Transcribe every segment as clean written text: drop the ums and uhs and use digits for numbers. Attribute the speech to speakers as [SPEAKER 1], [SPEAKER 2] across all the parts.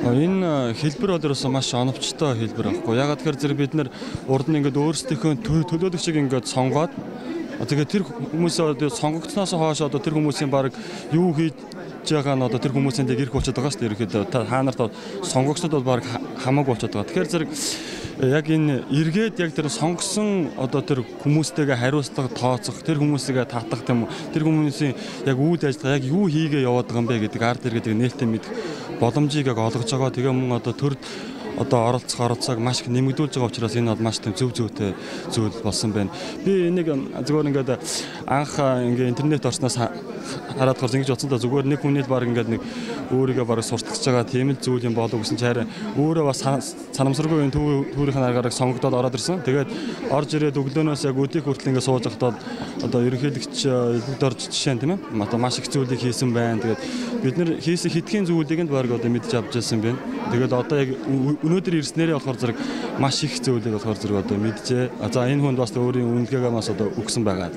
[SPEAKER 1] Энэ хэлбэр бол ерөөсөө маш оновчтой хэлбэр байхгүй. Ягаад гэхээр зэрэг бид нэр урд нь ингээд өөрсдийнхөө төлөөлөгчийг ингээд сонгоод тэгээд тэр хүмүүсээ сонгогдсноос хойш одоо тэр хүмүүсийн баг юу хийж байгаа нь одоо тэр хүмүүсийн дэг ирэх болчиход байгаа шүү дээ. Ерөөхдөө та нарт сонгогчдод бол баг хамаагүй болчиход байгаа. Тэгэхээр зэрэг яг энэ эргээд яг тэр сонгосон одоо тэр хүмүүстэйгээ хариуцлага тооцох, тэр хүмүүсийгээ татах тийм үү, тэр хүмүүсийн яг үйл ажиллагаа яг юу хийгээ яваад байгаа юм бэ гэдэг ард иргэдэг нээлттэй мэдэх боломжийг яг олгож байгаа. Тэгээ мөн одоо төрд одоо оролцох оролцоог маш их нэмэгдүүлж байгаа учраас энэ бол маш зөв зүйтэй зүйл болсон байна. Би энийг зөвхөн ингээд анх ингээд интернет орсноос хараад гарч ингэж бодсон та зүгээр нэг хүний л баг ингээд нэг өөрийгөө баг сурталчилж байгаа тийм л зүйл юм болов гэсэн чинь харин өөрөө бас санамсаргүй түүрийнх нь аргаар сонгогдоод ороод ирсэн. Тэгээд орж ирээд өглөөнөөс яг өдийг хүртэл ингээд сууж байхдаа одоо ерөнхийлөгч бүгд орж жишээ нь тийм ээ одоо маш их зүйлийг хийсэн байна. Тэгээд бид нар хийсэн хэдхэн зүйлийг нь баг одоо мэдж авч ирсэн байна. Тэгээд одоо яг өнөөдөр ирснээрээ болохоор зэрэг маш их зүйлийг болохоор зэрэг одоо мэджээ. За энэ хүнд бас өөрийн үнэлгээгээ бас одоо өгсөн байгаа.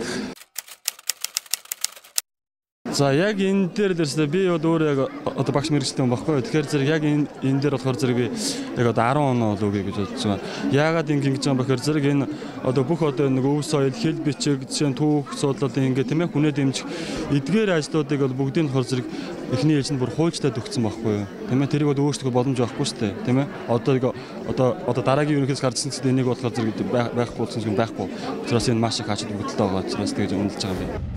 [SPEAKER 1] За яг энэ дээр дээрсээ би өөр яг одоо багш мэрэгчтэй юм баггүй. Тэгэхээр зэрэг яг энэ дээр болохоор зэрэг би яг одоо 10 оноо л өгье гэж бодож байгаа. Яагаад ингэ гэж байгаа юм бэхээр зэрэг энэ одоо бүх одоо нэг өв соёл, хэл бичиг, жишээ нь түүх, судлалын ингэ тийм ээ хүнээ дэмжих эдгээр ажлуудыг бол бүгдийг нь болохоор зэрэг эхний ээлжинд бүр хуульчтай төгссөн байхгүй юу. Тийм ээ тэрийг бол өөрсдөө боломж байхгүй шүү дээ. Тийм ээ одоо дараагийн ерөнхийдөөс гарсан гэхэд энийг болохоор зэрэг байхгүй болсон юм байхгүй. Учраас энэ маш их ачаал бүгдэлтэй байгаа учраас тэгж үнэлж байгаа юм.